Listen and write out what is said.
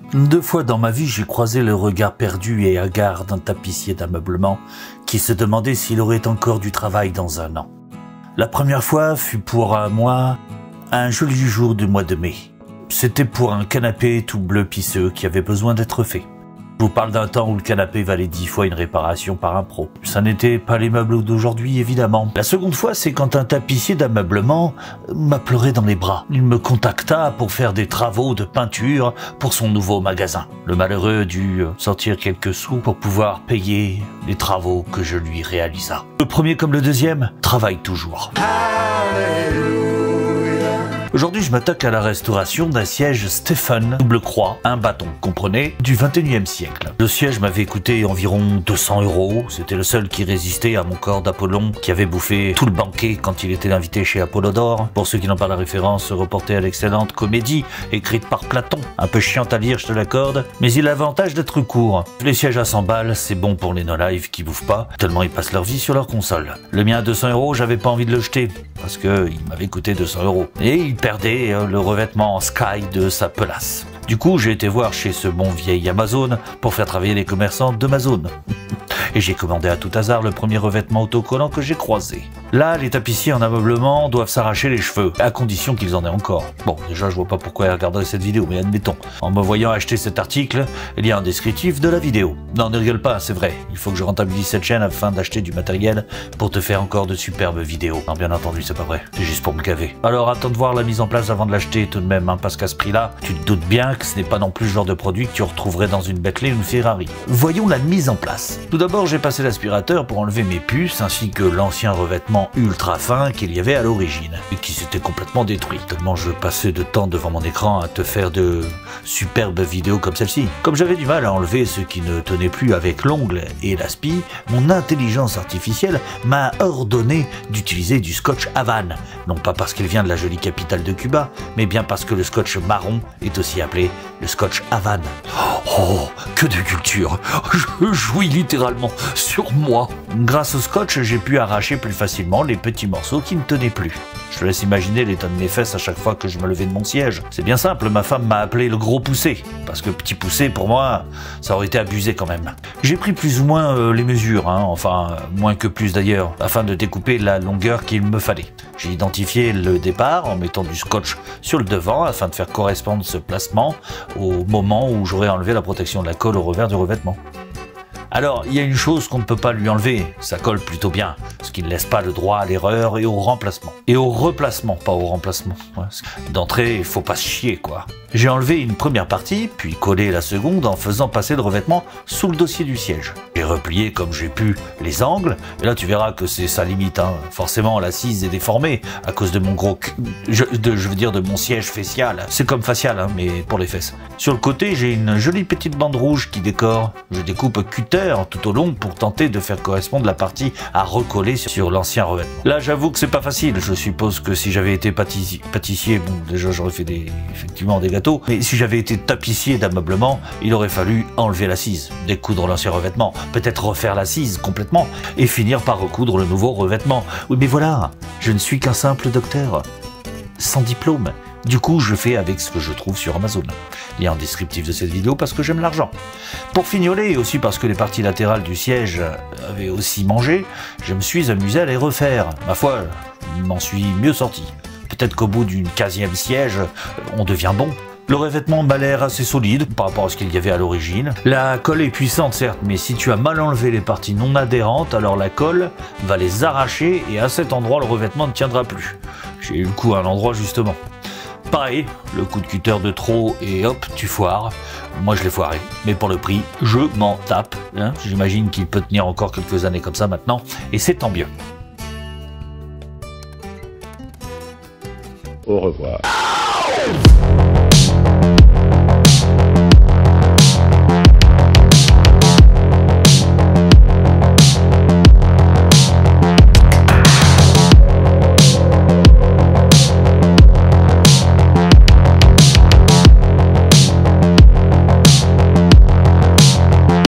2 fois dans ma vie, j'ai croisé le regard perdu et hagard d'un tapissier d'ameublement qui se demandait s'il aurait encore du travail dans 1 an. La première fois fut pour moi un joli jour du mois de mai. C'était pour un canapé tout bleu pisseux qui avait besoin d'être fait. Je vous parle d'un temps où le canapé valait 10 fois une réparation par un pro. Ça n'était pas les meubles d'aujourd'hui, évidemment. La seconde fois, c'est quand un tapissier d'ameublement m'a pleuré dans les bras. Il me contacta pour faire des travaux de peinture pour son nouveau magasin. Le malheureux dut sortir quelques sous pour pouvoir payer les travaux que je lui réalisa. Le premier comme le deuxième, travaille toujours. Aujourd'hui, je m'attaque à la restauration d'un siège Stephen double croix, un bâton, comprenez, du 21e siècle. Le siège m'avait coûté environ 200 €. C'était le seul qui résistait à mon corps d'Apollon qui avait bouffé tout le banquet quand il était invité chez Apollodore. Pour ceux qui n'ont pas la référence, reportez à l'excellente comédie écrite par Platon. Un peu chiante à lire, je te l'accorde, mais il a l'avantage d'être court. Les sièges à 100 balles, c'est bon pour les no-live qui bouffent pas, tellement ils passent leur vie sur leur console. Le mien à 200 €, j'avais pas envie de le jeter, parce que il m'avait coûté 200 €. Et il perdait le revêtement en sky de sa pelasse. Du coup, j'ai été voir chez ce bon vieil Amazon pour faire travailler les commerçants d'Amazon. Et j'ai commandé à tout hasard le premier revêtement autocollant que j'ai croisé. Là, les tapissiers en ameublement doivent s'arracher les cheveux, à condition qu'ils en aient encore. Bon, déjà, je vois pas pourquoi ils regarderaient cette vidéo, mais admettons. En me voyant acheter cet article, il y a un descriptif de la vidéo. Non, ne rigole pas, c'est vrai. Il faut que je rentabilise cette chaîne afin d'acheter du matériel pour te faire encore de superbes vidéos. Non, bien entendu, c'est pas vrai. C'est juste pour me gaver. Alors, attends de voir la mise en place avant de l'acheter tout de même, hein, parce qu'à ce prix-là, tu te doutes bien que ce n'est pas non plus le genre de produit que tu retrouverais dans une Bentley ou une Ferrari. Voyons la mise en place. Tout d'abord, j'ai passé l'aspirateur pour enlever mes puces ainsi que l'ancien revêtement ultra fin qu'il y avait à l'origine et qui s'était complètement détruit. Tellement je passais de temps devant mon écran à te faire de superbes vidéos comme celle-ci. Comme j'avais du mal à enlever ce qui ne tenait plus avec l'ongle et l'aspi, mon intelligence artificielle m'a ordonné d'utiliser du scotch Havane. Non pas parce qu'il vient de la jolie capitale de Cuba, mais bien parce que le scotch marron est aussi appelé le scotch Havane. Oh, que de culture! Je jouis littéralement sur moi. Grâce au scotch, j'ai pu arracher plus facilement les petits morceaux qui ne tenaient plus. Je te laisse imaginer l'état de mes fesses à chaque fois que je me levais de mon siège. C'est bien simple, ma femme m'a appelé le gros poussé, parce que petit poussé, pour moi, ça aurait été abusé quand même. J'ai pris plus ou moins les mesures, hein, enfin, moins que plus d'ailleurs, afin de découper la longueur qu'il me fallait. J'ai identifié le départ en mettant du scotch sur le devant afin de faire correspondre ce placement au moment où j'aurais enlevé la protection de la colle au revers du revêtement. Alors, il y a une chose qu'on ne peut pas lui enlever, ça colle plutôt bien, ce qui ne laisse pas le droit à l'erreur et au remplacement. Et au replacement, pas au remplacement. Ouais. D'entrée, il faut pas se chier, quoi. J'ai enlevé une première partie, puis collé la seconde en faisant passer le revêtement sous le dossier du siège. J'ai replié comme j'ai pu les angles, et là tu verras que c'est sa limite, hein. Forcément, l'assise est déformée à cause de mon gros... je veux dire de mon siège facial. C'est comme facial, hein, mais pour les fesses. Sur le côté, j'ai une jolie petite bande rouge qui décore. Je découpe cutter tout au long pour tenter de faire correspondre la partie à recoller sur l'ancien revêtement. Là, j'avoue que c'est pas facile. Je suppose que si j'avais été pâtissier, bon, déjà j'aurais fait effectivement des gâteaux, mais si j'avais été tapissier d'ameublement, il aurait fallu enlever l'assise, découdre l'ancien revêtement, peut-être refaire l'assise complètement et finir par recoudre le nouveau revêtement. Oui, mais voilà, je ne suis qu'un simple docteur, sans diplôme. Du coup, je fais avec ce que je trouve sur Amazon. Lien en descriptif de cette vidéo parce que j'aime l'argent. Pour fignoler, et aussi parce que les parties latérales du siège avaient aussi mangé, je me suis amusé à les refaire. Ma foi, je m'en suis mieux sorti. Peut-être qu'au bout d'une 15e siège, on devient bon. Le revêtement m'a l'air assez solide par rapport à ce qu'il y avait à l'origine. La colle est puissante certes, mais si tu as mal enlevé les parties non adhérentes, alors la colle va les arracher et à cet endroit, le revêtement ne tiendra plus. J'ai eu le coup à un endroit justement. Pareil, le coup de cutter de trop et hop, tu foires. Moi je l'ai foiré, mais pour le prix, je m'en tape. Hein. J'imagine qu'il peut tenir encore quelques années comme ça maintenant, et c'est tant mieux. Au revoir.